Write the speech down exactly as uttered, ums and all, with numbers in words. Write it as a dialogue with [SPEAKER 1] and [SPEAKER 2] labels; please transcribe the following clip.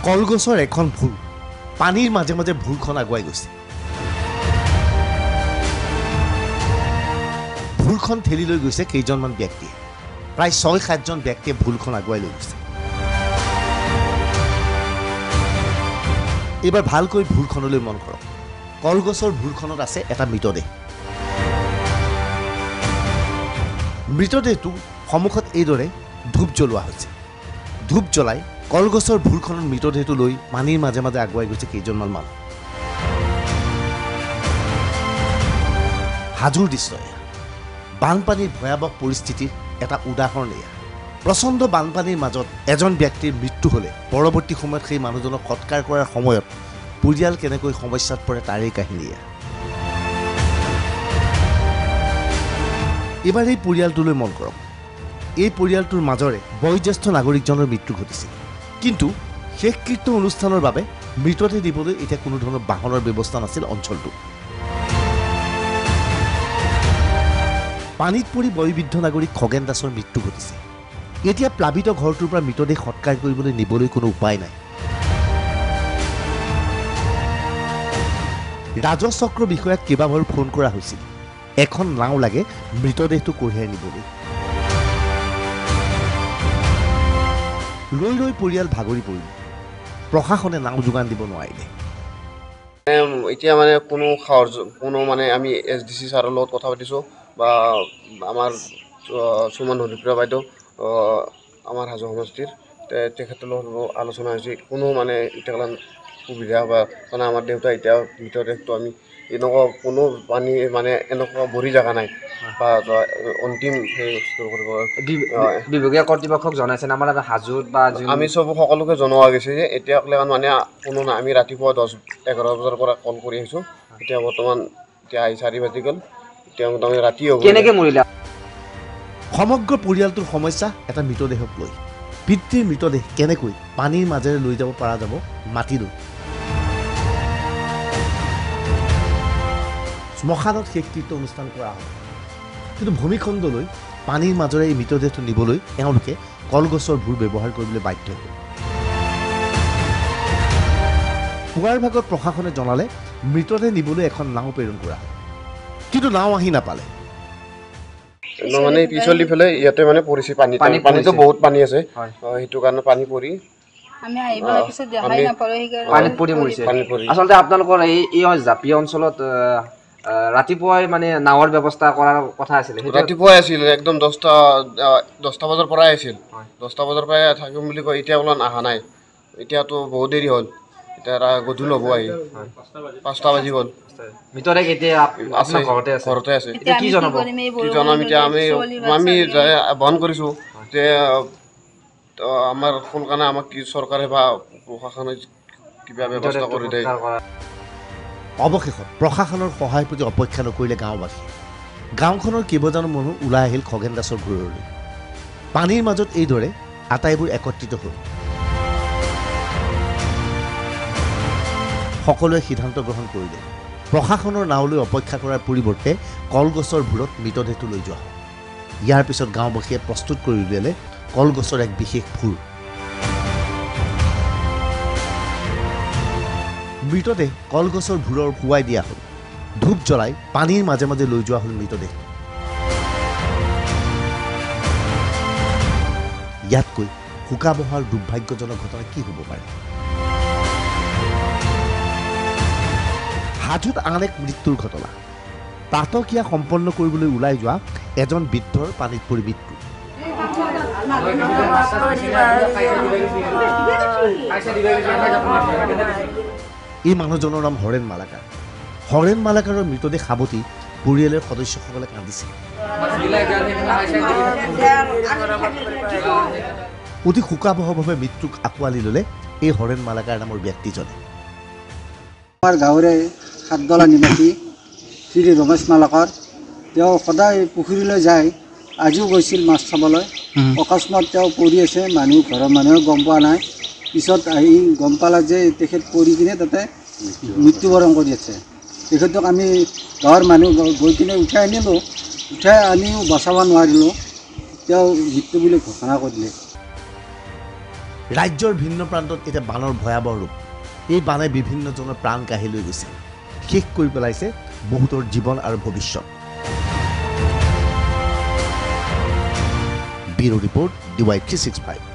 [SPEAKER 1] কলগছৰ এখন ভুৰ পানীৰ মাজে মাজে ভুৰখন আগুৱাই গৈছে। ভুৰখন ঠেলি লৈ গৈছে কেইজনমান ব্যক্তিয়ে। প্ৰায় ছয় সাতজন ব্যক্তিয়ে ভুৰখন আগুৱাই লৈ গৈছে। এইবাৰ ভালকৈ ভুৰখনলৈ মন কৰক। কলগছৰ ভুৰখনত আছে এটা মৃতদেহ। মৃতদেহটো সন্মুখত এইদৰে ধূপ জ্বলোৱা হৈছে। ধূপ জ্বলাই কলগছৰ ভুৰখনৰ মৃতদেহটো লৈ পানীৰ মাজে মাজে আগুৱাই গৈছে কেইজনমান মানুহ। হাজোৰ দৃশ্য এয়া। বানপানীৰ ভয়াৱহ পৰিস্থিতিৰ এটা উদাহৰণ এয়া। প্ৰচণ্ড বানপানীৰ মাজত এজন ব্যক্তিৰ মৃত্যু হ'লে পৰৱৰ্তী সময়ত সেই মানুহজনক সৎকাৰ কৰাৰ সময়ত পৰিয়াল কেনেকৈ সমস্যাত পৰে তাৰেই কাহিনী এয়া। এইবাৰ এই পৰিয়ালটোলৈ মন কৰক। এই পৰিয়ালটোৰ মাজৰে বয়োজ্যেষ্ঠ নাগৰিকজনৰ মৃত্যু ঘটিছিল। কিন্তু শেষকৃত্য অনুষ্ঠানৰ বাবে মৃতদেহ দিবলৈ এতিয়া কোনো ধৰণৰ বাহনৰ ব্যৱস্থা নাছিল অঞ্চলটো। পানীত পৰি বয়োবৃদ্ধ নাগৰিক খগেন দাসৰ মৃত্যু ঘটিছে। এতিয়া প্লাবিত ঘৰটোৰ পৰা মৃতদেহ সৎকাৰ কৰিবলৈ নিবলৈ কোনো উপায় নাই। ৰাজচক্ৰ বিষয়াক কেইবাবাৰো ফোন কৰা হৈছিল। এখন নাও লাগে মৃতদেহটো কঢ়িয়াই নিবলৈ। ৰৈ ৰৈ পৰিয়াল ভাগৰি পৰিল। প্ৰশাসনে নাও যোগান দিব নোৱাৰিলে।
[SPEAKER 2] এতিয়া মানে কোনো সাহায্য কোনো মানে আমি এছ ডি চি ছাৰৰ লগত কথা পাতিছোঁ বা আমাৰ সুমন হৰিপ্ৰিয়া বাইদেউ আমাৰ হাজো সমষ্টিৰ তেখেতৰ লগত আলোচনা হৈছে। কোনো মানে এতিয়া সুবিধা বা মানে আমাৰ দেউতা এতিয়া মৃতদেহটো আমি এনেকুৱা কোনো পানী মানে এনেকুৱা ভৰি জেগা নাই বা অন্তিম সেই
[SPEAKER 3] বিভাগীয় কৰ্তৃপক্ষক জনাইছে আমাৰ হাজোত বা
[SPEAKER 2] আমি চব সকলোকে জনোৱা গৈছে যে এতিয়ালৈকে মানে কোনো নাই। আমি ৰাতিপুৱা দহ এঘাৰ বজাৰ পৰা কল কৰি আহিছোঁ। এতিয়া বৰ্তমান এতিয়া আহি চাৰি বাজি গ'ল। এতিয়া মোটামুটি ৰাতি হ'ব।
[SPEAKER 3] কেনেকৈ মৰিলে?
[SPEAKER 1] সমগ্ৰ পৰিয়ালটোৰ সমস্যা এটা মৃতদেহক লৈ। পিতৃৰ মৃতদেহ কেনেকৈ পানীৰ মাজেৰে লৈ যাব পৰা যাব মাটি লৈ। শ্মশানত শেষকৃত্য অনুষ্ঠান কৰা হয়। কিন্তু ভূমিখণ্ডলৈ পানীৰ মাজেৰে এই মৃতদেহটো নিবলৈ এওঁলোকে কলগছৰ ভুৰ ব্যৱহাৰ কৰিবলৈ বাধ্য হ'ল। পুৱাৰ ভাগত প্ৰশাসনে জনালে মৃতদেহ নিবলৈ এখন নাও প্ৰেৰণ কৰা হয়। কিন্তু নাও আহি নাপালে।
[SPEAKER 2] মানে পিছলি পেলাই ইয়াতে মানে পৰিছে পানী। পানীটো বহুত পানী আছে, সেইটো কাৰণে পানী পৰি
[SPEAKER 3] পানীত পৰি মৰিছে। আচলতে আপোনালোকৰ এই এই জাপি অঞ্চলত ৰাতিপুৱাই মানে নাৱৰ ব্যৱস্থা কৰাৰ কথা আছিলে।
[SPEAKER 2] ৰাতিপুৱাই আছিল একদম দহটা দহটা বজাৰ পৰাই আছিল। দহটা বজাৰ পৰাই থাকিম বুলি কয়। এতিয়া অলপ অহা নাই। এতিয়াতো বহুত দেৰি হ'ল। এতিয়া গধূলি হ'ব আহি পাঁচটা বাজি গ'ল।
[SPEAKER 3] মৃতদেহ এতিয়া আপোনাৰ ঘৰতে আছে?
[SPEAKER 2] ঘৰতে আছে।
[SPEAKER 3] এতিয়া কি জনাব?
[SPEAKER 2] কি জনাম এতিয়া আমি আমি বন্ধ কৰিছোঁ যে আমাৰ সোনকালে আমাক কি চৰকাৰে বা প্ৰশাসনে কিবা ব্যৱস্থা কৰি দিয়ে।
[SPEAKER 1] অৱশেষত প্ৰশাসনৰ সহায় প্ৰতি অপেক্ষা নকৰিলে গাঁওবাসী। গাঁওখনৰ কেইবাজনো মানুহ ওলাই আহিল খগেন দাসৰ ঘৰলৈ। পানীৰ মাজত এইদৰে আটাইবোৰ একত্ৰিত হ'ল। সকলোৱে সিদ্ধান্ত গ্ৰহণ কৰিলে প্ৰশাসনৰ নাওলৈ অপেক্ষা কৰাৰ পৰিৱৰ্তে কলগছৰ ভূৰত মৃতদেহটো লৈ যোৱা হয়। ইয়াৰ পিছত গাঁওবাসীয়ে প্ৰস্তুত কৰি উলিয়ালে কলগছৰ এক বিশেষ ভূৰ। মৃতদেহ কলগছৰ ভূৰৰ শুৱাই দিয়া হ'ল। ধূপ জ্বলাই পানীৰ মাজে মাজে লৈ যোৱা হ'ল মৃতদেহ। ইয়াতকৈ শোকাবহ আৰু দুৰ্ভাগ্যজনক ঘটনা কি হ'ব পাৰে? হাজোত আন এক মৃত্যুৰ ঘটনা। প্ৰাতক্ৰিয়া সম্পন্ন কৰিবলৈ ওলাই যোৱা এজন বৃদ্ধৰ পানীত পৰি মৃত্যু। এই মানুহজনৰ নাম হৰেণ মালাকাৰ। হৰেণ মালাকাৰৰ মৃতদেহ সাৱটি পৰিয়ালৰ সদস্যসকলে কান্দিছে। অতি শোকাবহভাৱে মৃত্যুক আঁকোৱালি ল'লে এই হৰেণ মালাকাৰ নামৰ ব্যক্তিজনে।
[SPEAKER 4] আমাৰ গাঁৱৰে সাতদলা নিবাসী শ্ৰী ৰমেশ মালাকাৰ, তেওঁ সদায় পুখুৰীলৈ যায়। আজিও গৈছিল মাছ চাবলৈ। অকস্মাত তেওঁ পৰি আছে। মানুহ ঘৰৰ মানুহে গম পোৱা নাই। পিছত আহি গম পালে যে তেখেত পৰি কিনে তাতে মৃত্যুবৰণ কৰি আছে। তেখেতক আমি গাঁৱৰ মানুহ গৈ কিনে উঠাই আনিলোঁ। উঠাই আনিও বচাব নোৱাৰিলোঁ। তেওঁ মৃত্যু বুলি ঘোষণা কৰিলে।
[SPEAKER 1] ৰাজ্যৰ ভিন্ন প্ৰান্তত এতিয়া বানৰ ভয়াৱহ ৰূপ এই বানে বিভিন্নজনৰ প্ৰাণ কাঢ়ি লৈ গৈছে শেষ কৰি পেলাইছে বহুতৰ জীৱন আৰু ভৱিষ্যত bureau report D Y three six five